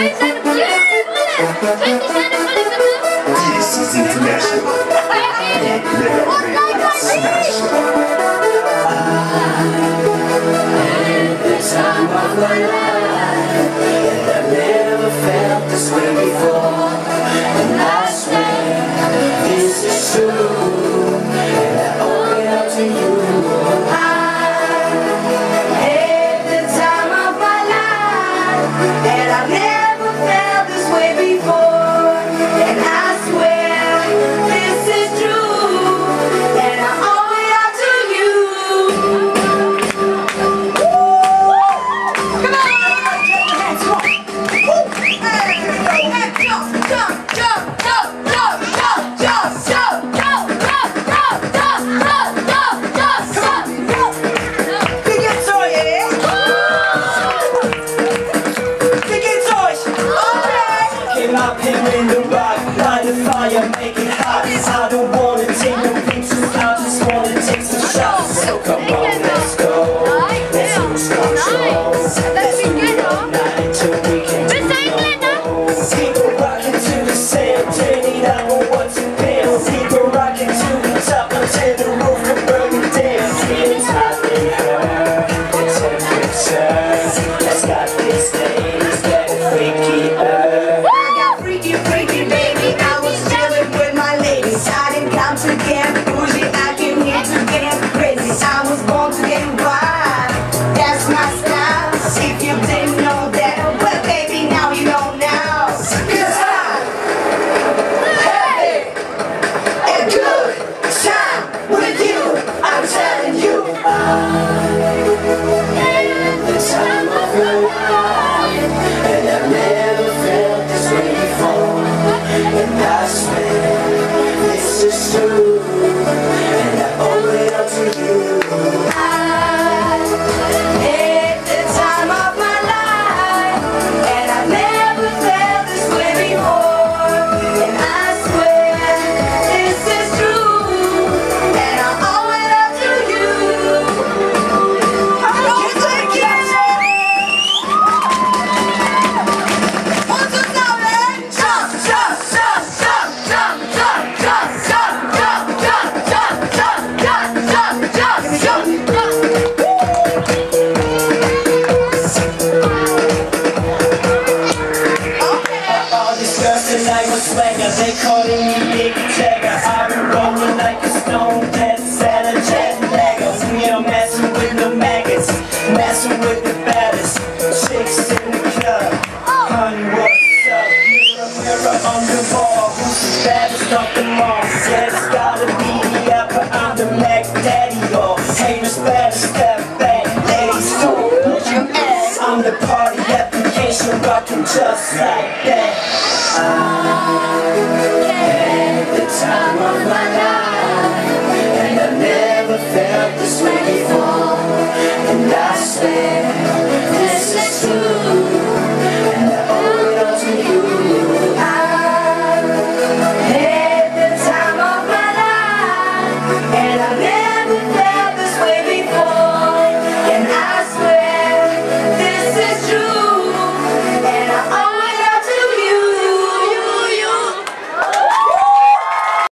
This is international. The time of my life, and I've never felt this way before. And I swear this is true, and I owe it up to you. I had the time of my life, and I've never felt this way before. And I swear this is true, and I owe it up to you. In the rock, light the fire, make it hot. I don't wanna take no pictures, I just wanna take some shots. So come on, let's go. Let's lose control. Let's move all night till we can go. People rocking to the sound, turn it up on what's in pounds. People rocking to the top until the roof can burn it down. It's hot in her, the temperature. Let's got this thing, let's get it freaky up. Freaky, baby, I was chilling with my ladies. I didn't come to get bougie, I came here to get crazy. I was born to get wild, that's my style. If you didn't know that, well baby, now you know now. 'Cause I'm having a good time with you, I'm telling you. The time of my life, and I've never felt this way before. And I swear this is true, and I owe it up to you. I had the time of my life, and I never felt this way before. And I swear this is true, and I owe it up to you. I can't take it. They calling me Big Jagger. I've been rolling like a stone dead salad, jet laggers. We don't messing with no maggots, messing with the baddest chicks in the club. Honey, what's up? Mirror on the wall, who's the baddest of them all? Yeah, it's gotta be the upper, I'm the Mac Daddy, y'all. Haters better step back, ladies, so put your ass. I'm the party application, rockin' just like that.